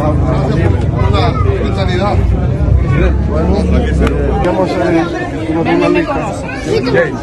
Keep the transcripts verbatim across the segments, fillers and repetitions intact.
mentalidad. Bueno, vamos a hacer una finalista. Sí,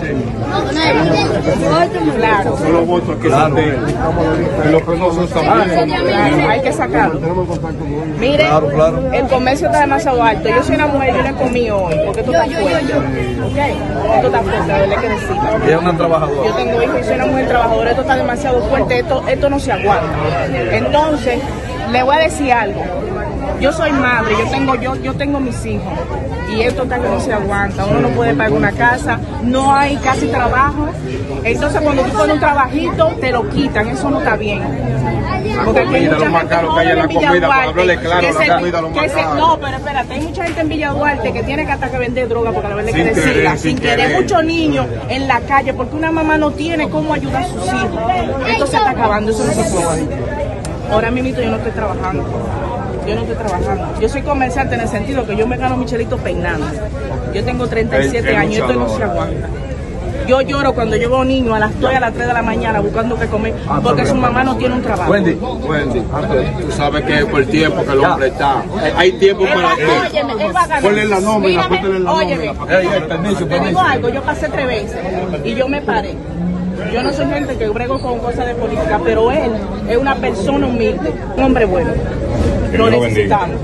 claro. Yo lo voto aquí también. Y los penosos también. Hay que sacarlo. Tenemos contacto con ellos. Mire, Claro, claro. el comercio está demasiado alto. Yo soy una mujer, yo no he comido hoy, porque esto está fuerte. ¿Ok? Esto está fuerte, la verdad es que decirlo. Ella es una trabajadora. Yo tengo hijos y soy una mujer trabajadora, esto está demasiado fuerte, esto, esto no se aguanta. Entonces, le voy a decir algo. Yo soy madre, yo tengo, yo, yo tengo mis hijos y esto está que no se aguanta. Uno no puede pagar una casa, no hay casi trabajo. Entonces, cuando tú pones un trabajito, te lo quitan, eso no está bien. Porque aquí hay mucha gente joven en Villa Duarte que se, que se, no, pero espérate, hay mucha gente en Villa Duarte que tiene que hasta que vender droga, porque la verdad es que decirla, sin querer, muchos niños en la calle, porque una mamá no tiene cómo ayudar a sus hijos. Esto se está acabando, eso no se puede. Ahora mismo yo no estoy trabajando. Yo no estoy trabajando. Yo soy comerciante en el sentido que yo me gano Michelito peinando. Yo tengo treinta y siete años, esto no se aguanta. Yo lloro cuando yo veo a un niño a las dos a las tres de la mañana buscando que comer porque su mamá no tiene un trabajo. Wendy, Wendy, tú sabes que por el tiempo que el hombre está, hay tiempo para ti. Ponle la nómina, ponle la Óyeme, nómina. ey, ey, permiso, te digo permiso. algo, yo pasé tres veces y yo me paré. Yo no soy gente que brego con cosas de política, pero él es una persona humilde, un hombre bueno. Lo necesitamos.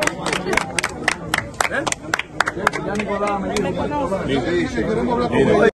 Ya Nicolás me dijo.